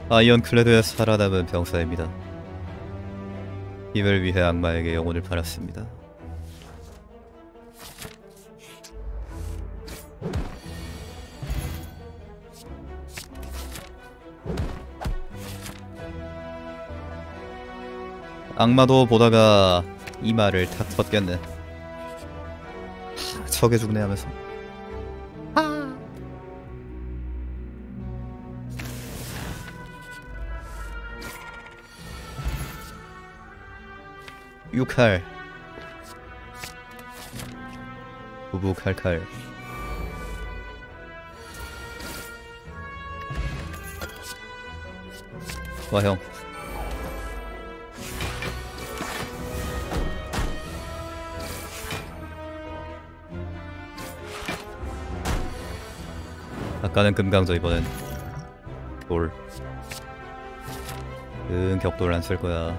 아이언클레드의 살아남은 병사입니다. 힘을 위해 악마에게 영혼을 팔았습니다. 악마도 보다가 이 말을 탁 뻗겠네. 저게 죽네 하면서. 유칼 부부칼칼. 와 형. 아까는 금강저, 이번엔 돌. 격돌 안 쓸 거야.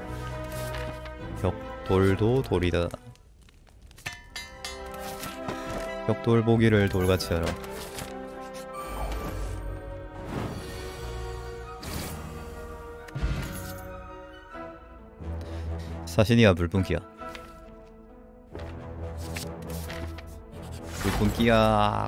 격돌도 돌이다. 격돌 보기를 돌같이 하라. 사신이야 물분기야. 물분기야.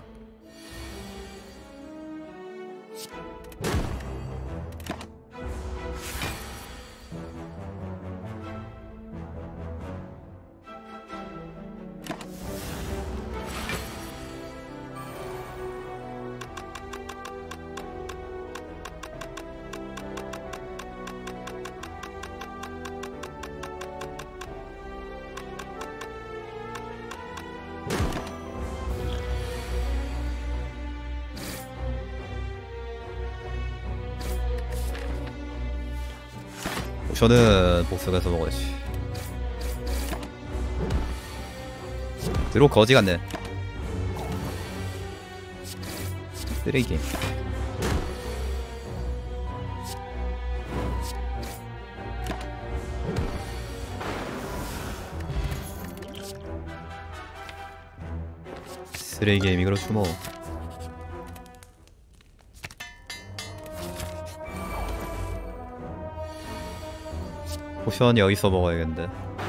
저는 복수 가서 먹어야지. 드로 거지 같네. 쓰레기. 쓰레기 게임이 그렇지 뭐. 포션 여기서 먹어야겠는데.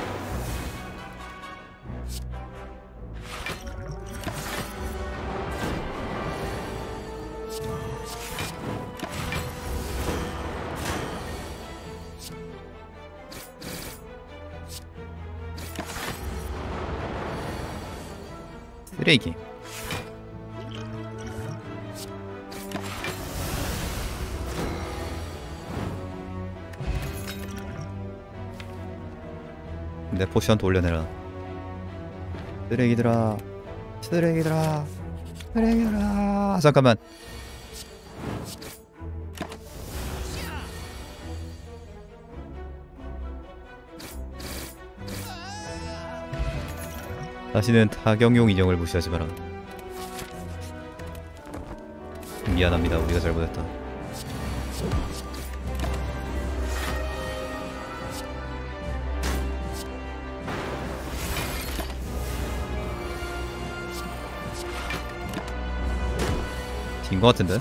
쓰레기. 내 포션 돌려내라. 쓰레기들아, 쓰레기들아, 쓰레기들아. 잠깐만. 다시는 타격용 인형을 무시하지 마라. 미안합니다. 우리가 잘못했다. 진 것 같은데?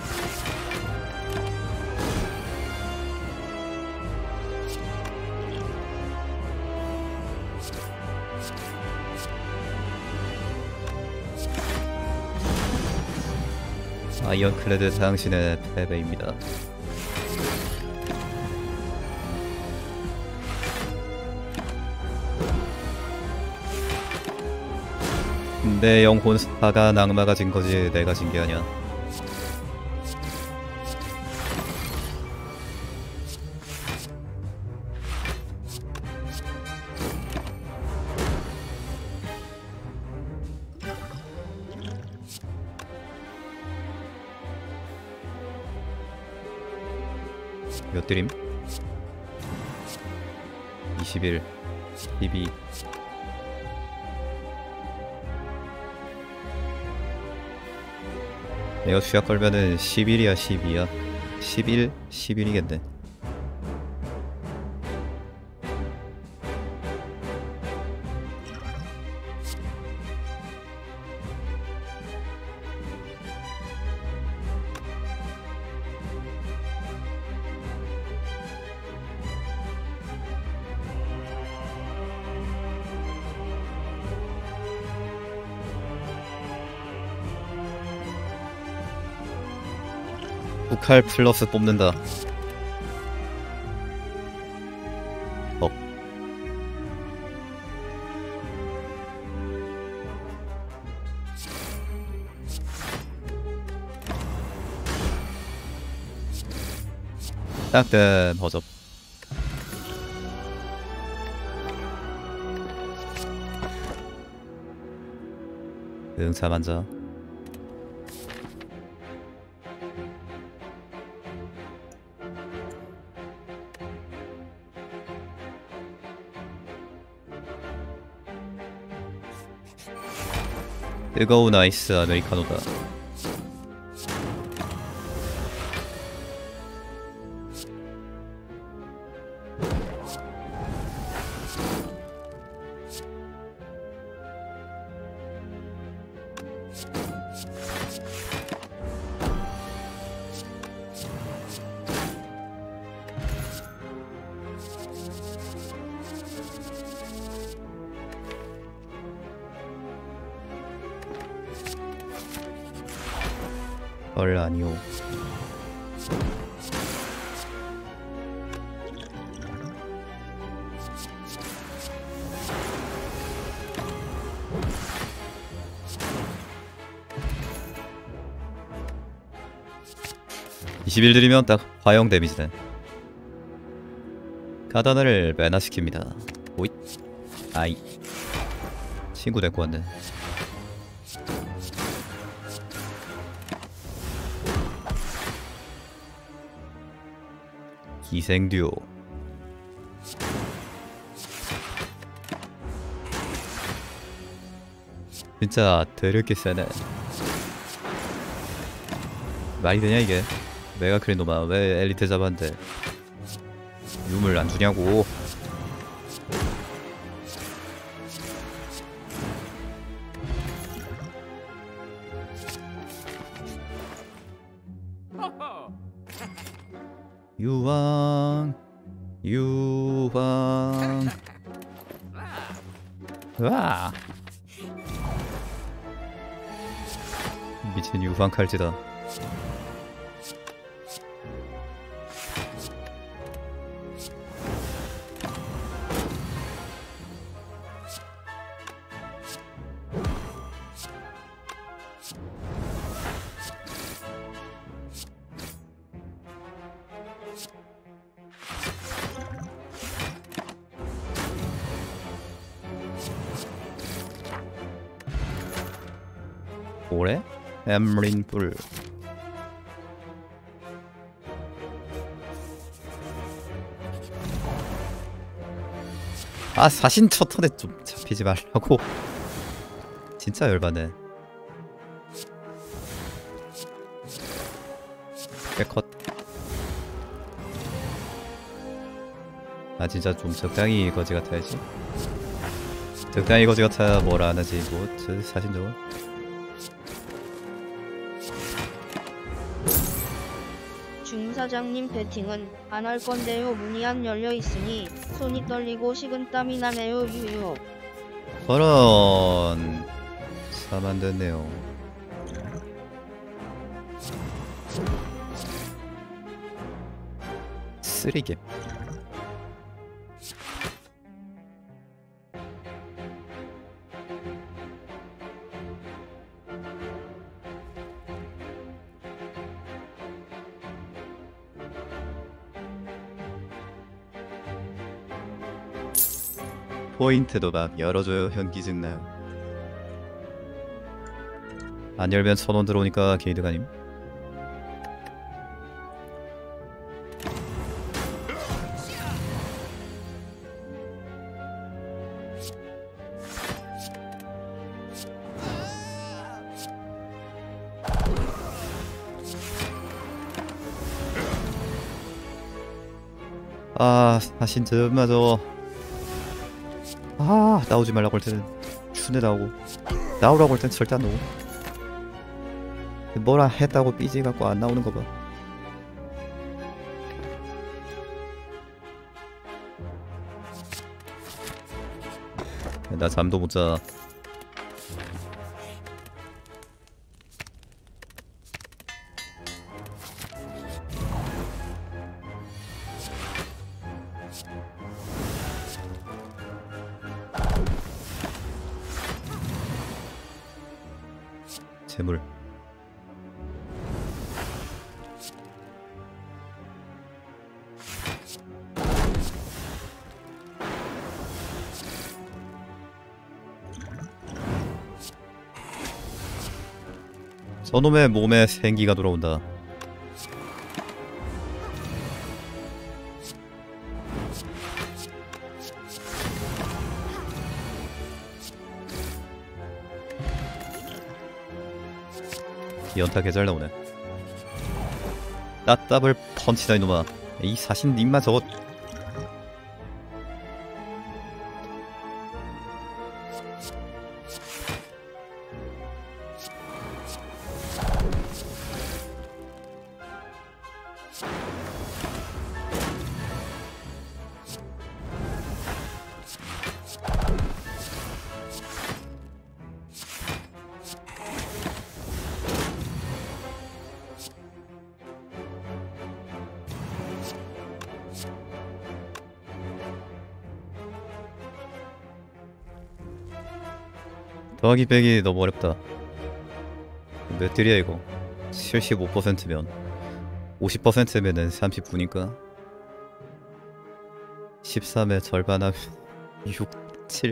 아이언클레드 당신의 패배입니다. 내 영혼 사가 낙마가 진 거지 내가 진 게 아니야. 몇 드림? 21, 12. 내가 주약 걸면은 11이야 12야 11, 11이겠네. 북할 플러스 뽑는다. 억. 딱된 허접. 응참 앉아. 뜨거운 아이스 아메리카노다. 헐 아니오. (21) 들이면 딱 화형 데미지네. 가다나를 매나시킵니다. 오잇. 아이 친구 데리고 왔네. 기생듀오. 진짜 더럽게 세네. 말이 되냐 이게. 메가 크리노마 왜 엘리트 잡았는데 유물 안 주냐고. 유황 유황. 와 미친 유황 칼지다. 고래? 엠린뿔. 아 사신 첫 턴에 좀 잡히지 말라고. 진짜 열받네. 백컷. 아 진짜 좀 적당히 거지 같아야지. 적당히 거지 같아야 뭘 안 하지. 뭐 저 사신 저거. 사장님 배팅은 안 할 건데요. 문이 안 열려 있으니 손이 떨리고 식은땀이 나네요. 유유. 저런 사만 됐네요. 쓰리개. 포인트 도박 열어줘요. 현기증 나요. 안 열면 1000원 들어오니까 게이드가님. 아 사신 저마저. 아 나오지 말라고 할 때는 춘에 나오고 나오라고 할 때는 절대 안 나오고. 뭐라 했다고 삐지 갖고 안 나오는 거 봐. 나 잠도 못 자. 재물. 저놈의 몸에 생기가 돌아온다. 연타 개잘 나오네. 따따블 펀치다 이놈아. 이 사신 님마 저거. 더하기 빼기 너무 어렵다. 몇 딜이야 이거? 75%면 50%면은 39니까 13의 절반하면 6, 7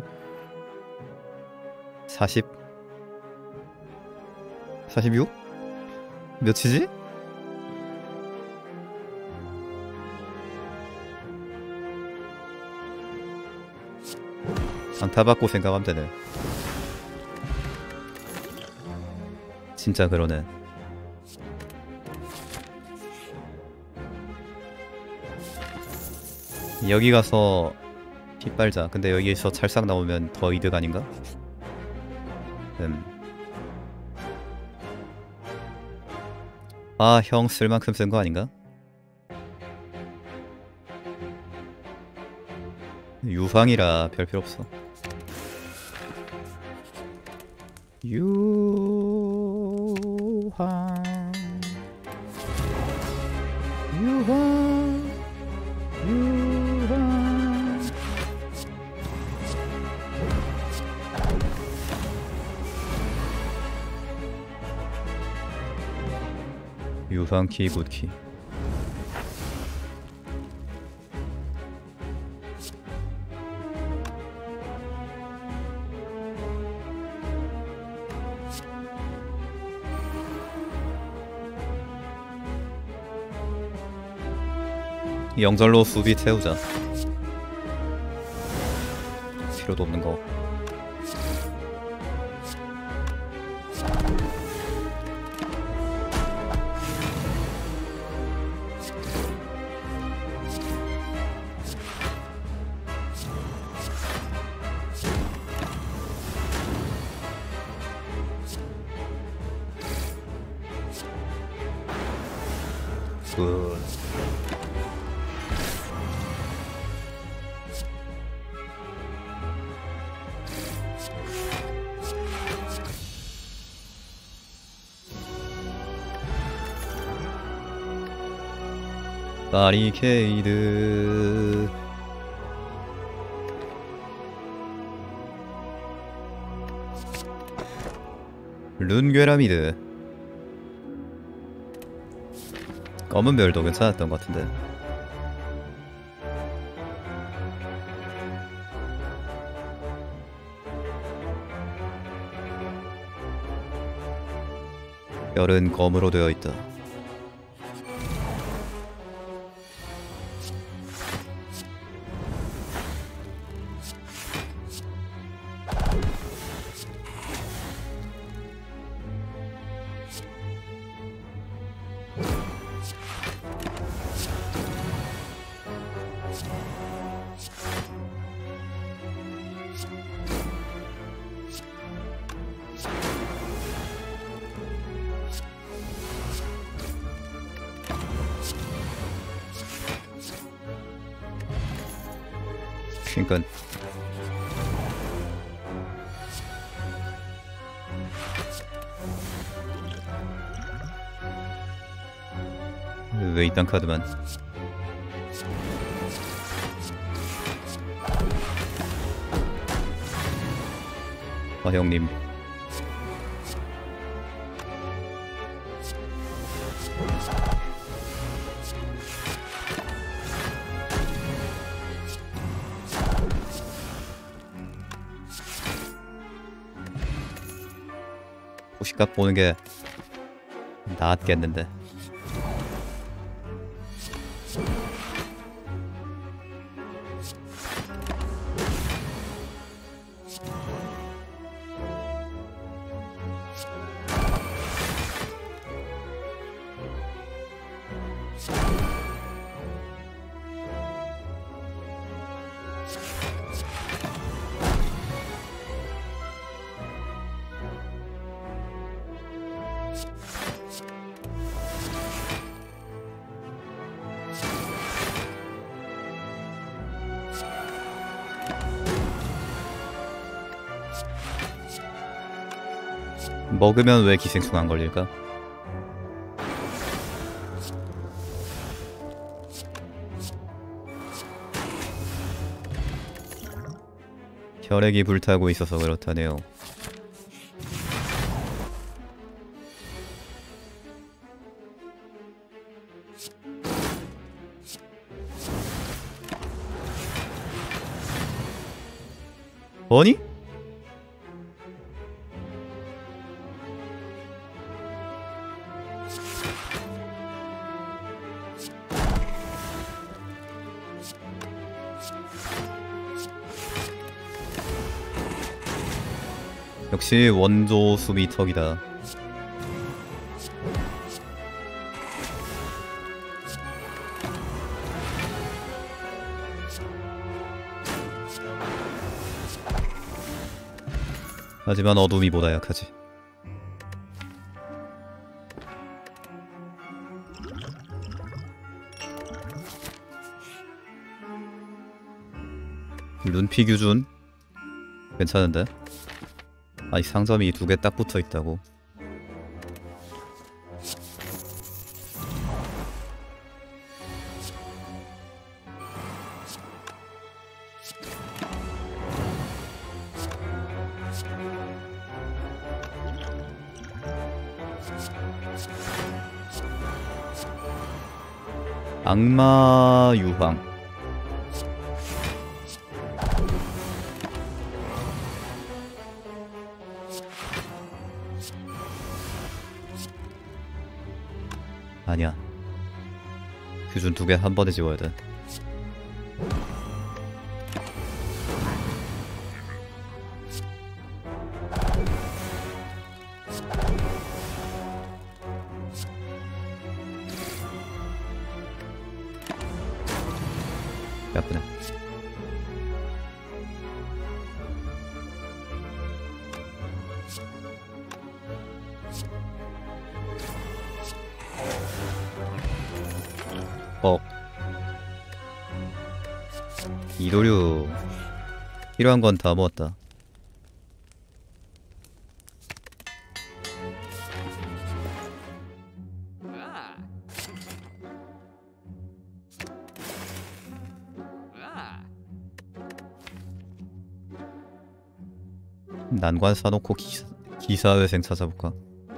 40 46? 몇이지? 강타 받고 생각하면 되네. 진짜 그러네. 여기 가서 피 빨자. 근데 여기에서 찰싹 나오면 더 이득 아닌가? 아, 형 쓸 만큼 쓴 거 아닌가? 유황이라 별 필요 없어. 유황 유황 유황 유황키 굿키. 영절로 수비 태우자. 필요도 없는 거. 굿. 바리케이드. 룬괴라미드. 검은 별도 괜찮았던 것 같은데. 별은 검으로 되어 있다. 그니깐 왜 이딴 카드만. 아 형님 시각 보는 게 낫겠는데. 먹으면 왜 기생충 안 걸릴까? 혈액이 불타고 있어서 그렇다네요. 아니? 역시 원조 수비 턱이다. 하지만 어둠이 보다 약하지. 눈피 규준 괜찮은데? 아니 상점이 2개 딱 붙어 있다고. 악마 유황. 아니야. 규준 2개 한 번에 지워야 돼. 예쁘네. 이도류 필요한 건 다 모았다. 난관 사놓고 기사회생 찾아볼까?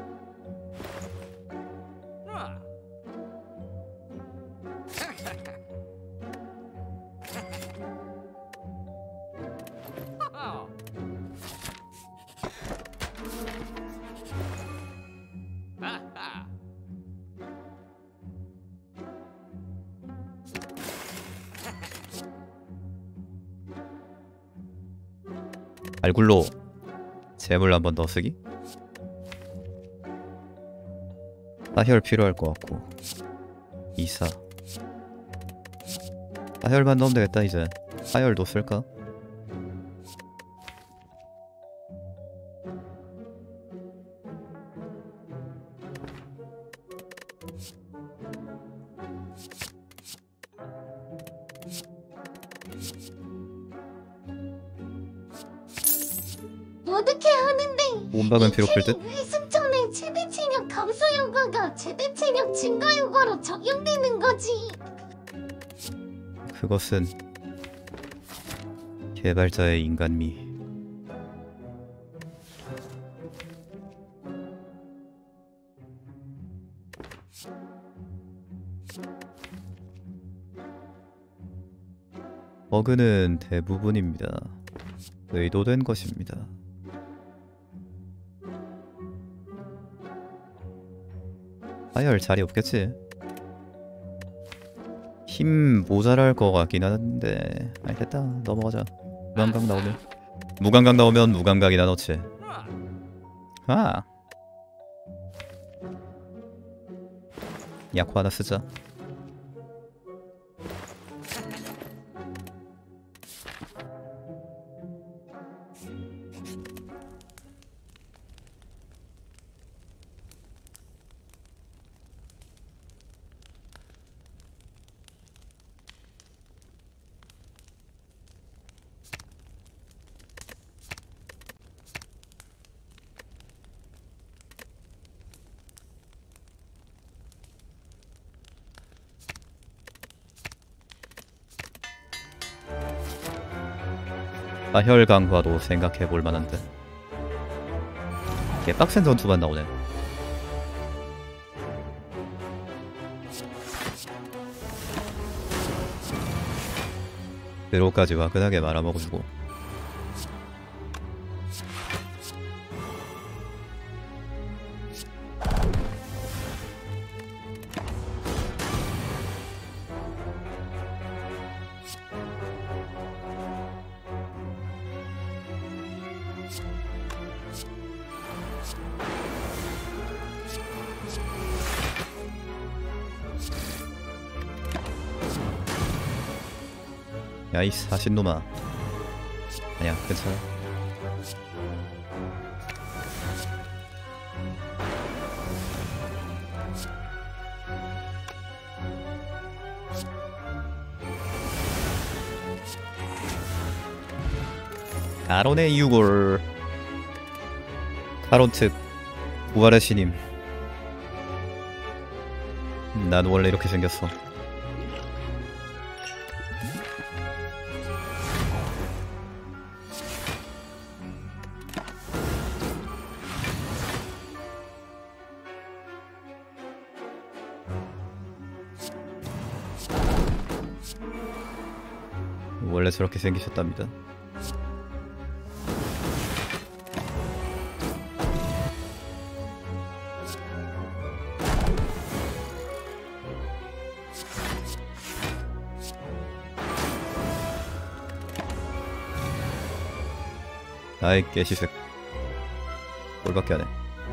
알굴로 재물 한번 더 쓰기? 사혈 필요할 것 같고. 이사 사혈만 넣으면 되겠다. 이제 사혈도 쓸까? 어떻게 하는데 온박은 필요 없을 듯? 회승천의 최대 체력 감소 효과가 최대 체력 증가 효과로 적용되는 거지. 그것은 개발자의 인간미. 버그는 대부분입니다. 의도된 것입니다. 파열 자리 없겠지. 힘 모자랄 것 같긴 한데. 아니 됐다 넘어가자. 무감각 나오면 무감각이나 넣지. 아 약호 하나 쓰자. 파혈 강화도 생각해볼 만한데. 개빡센 전투만 나오네. 드로까지 화끈하게 말아먹어주고. 야이 사신놈아. 아니야 괜찮아. 가론의 유골. 카론특 부활의 신임. 난 원래 이렇게 생겼어. 원래 저렇게 생기셨답니다. 아이 개시색. 꼴밖에 안해.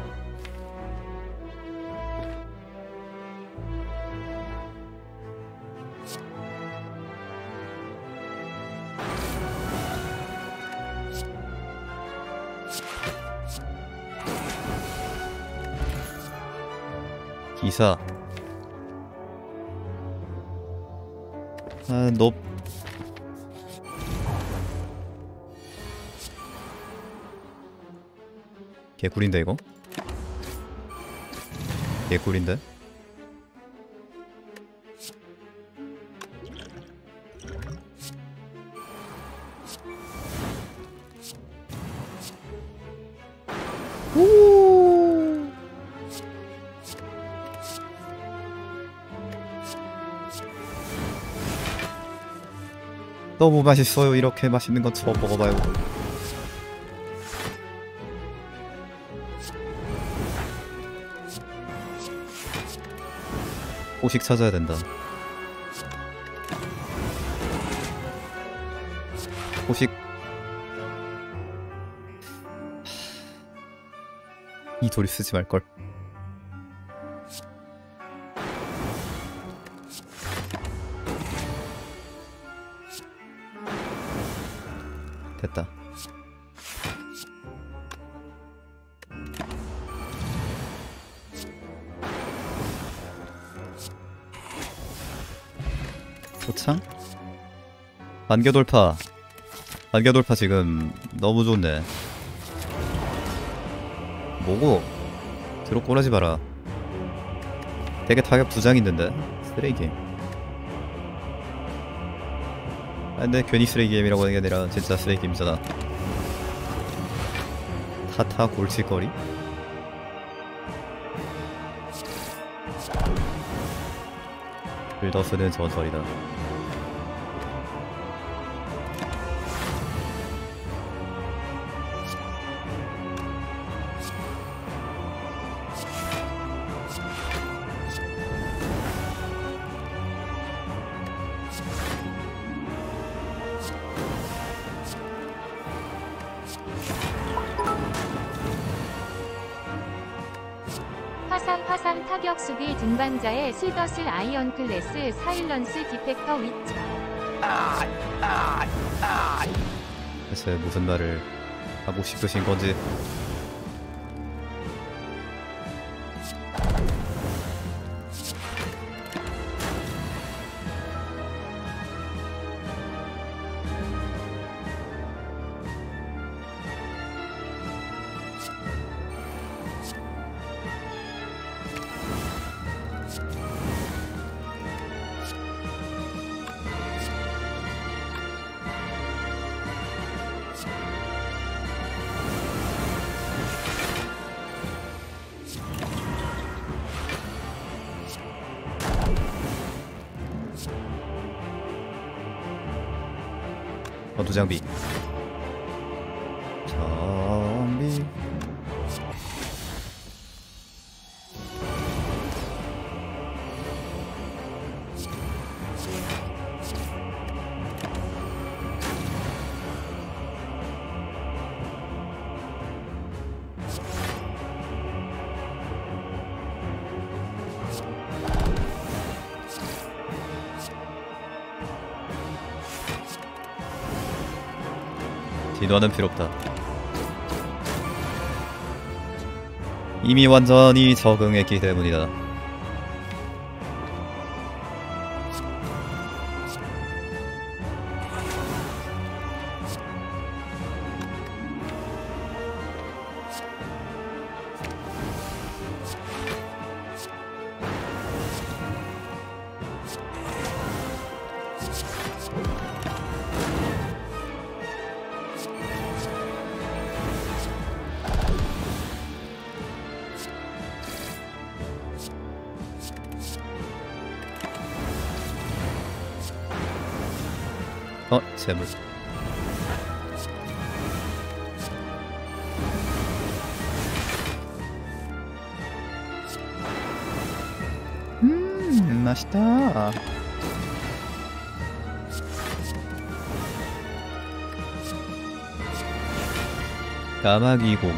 기사. 아, 너 개꿀인데 이거? 개꿀인데? 너무 맛있어요. 이렇게 맛있는 건 처음 먹어봐요. 호식 찾아야 된다. 호식. 이 돌이 쓰지 말걸. 됐다. 도창? 반겨돌파. 반겨돌파 지금 너무 좋네. 뭐고? 드롭 꼬라지 마라. 되게 타격 2장 있는데 쓰레기 게임. 아 근데 괜히 쓰레기 게임이라고 하는 게 아니라 진짜 쓰레기 게임이잖아. 타타 골칫거리? 빌더스는 전설이다. 타격 수비 등반자의 스더슬 아이언 클래스 사일런스 디펙터 위치. 그래서 무슨 말을 하고 싶으신 건지. 전투 장비. 장비. 진화는 필요 없다. 이미 완전히 적응했기 때문이다. 재물. 맛있다. 까마귀 고기.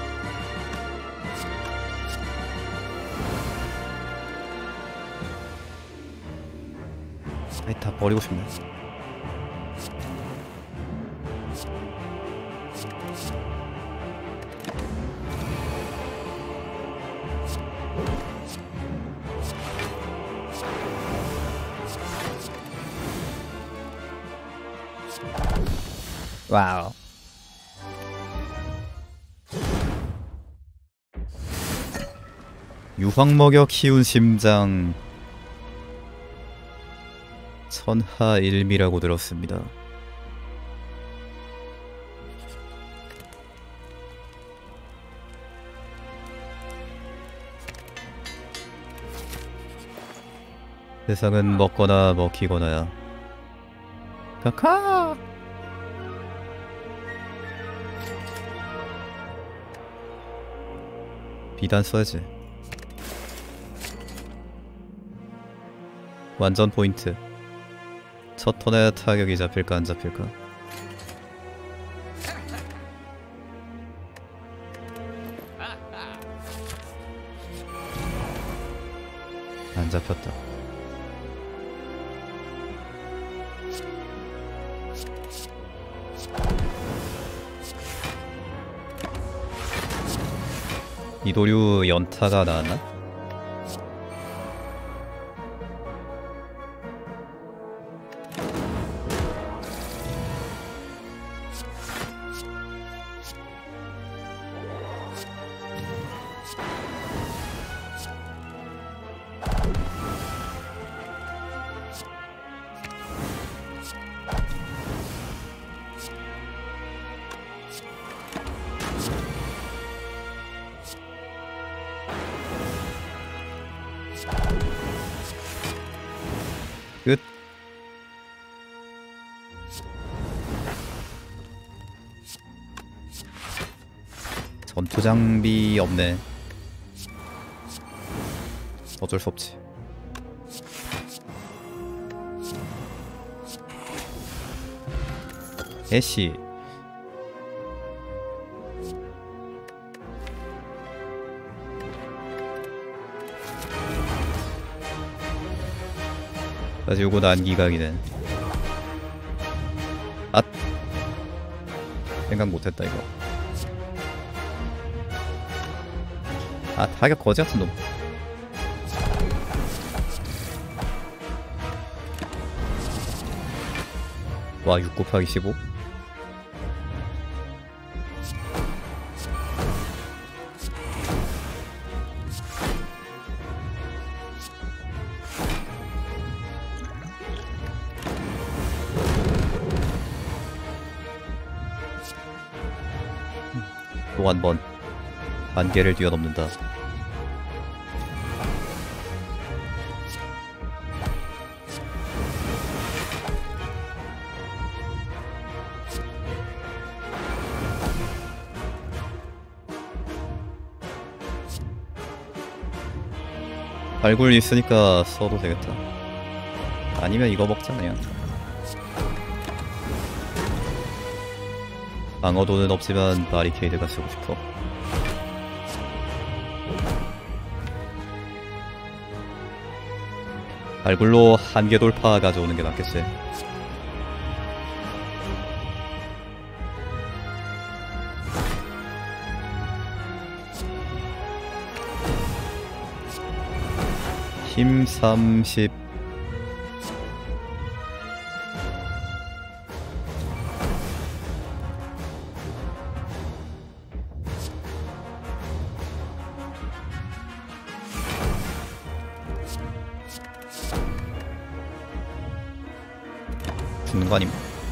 아이, 다 버리고 싶네. 와우. 유황 먹여 키운 심장 천하일미라고 들었습니다. 세상은 먹거나 먹히거나야. 카카. 비단 써야지. 완전 포인트. 첫 턴에 타격이 잡힐까 안 잡힐까? 안 잡혔다. 이도류 연타가 나왔나? 끝. 전투 장비 없네. 어쩔 수 없지. 애쉬. 가지고 난 기각이네. 아, 생각 못했다 이거. 아, 타격 거지 같은 놈. 와, 6 곱하기 15? 또 한 번 한계를 뛰어넘는다. 발굴 있으니까 써도 되겠다. 아니면 이거 먹잖아요. 방어도는 없지만 바리케이드가 쓰고 싶어. 발굴로 한계 돌파 가져오는 게 낫겠지. 힘 30. 죽는 거 아님?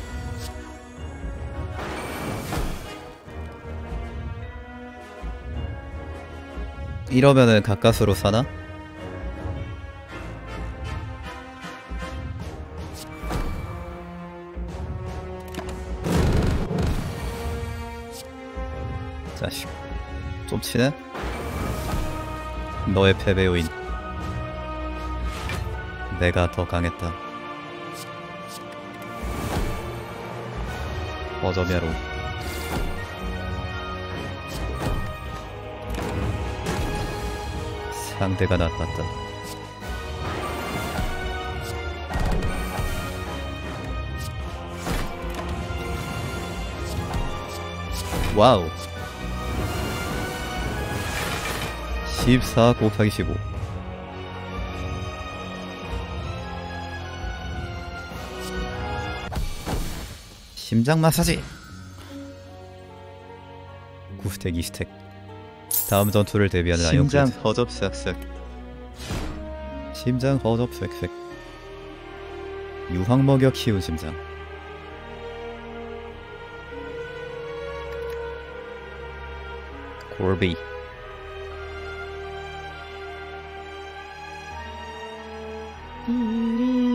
이러면은 가까스로 사나? 자식, 좀 치네? 너의 패배 요인, 내가 더 강했다. 어저мя로. 상대가 나빴다. 와우. 14 곱하기 15. 심장 마사지. 9스택 2스택. 다음 전투를 대비하는 아이언 심장 크레드. 허접색색. 심장 허접색색. 유황 먹여 키운 심장. 골비. 우리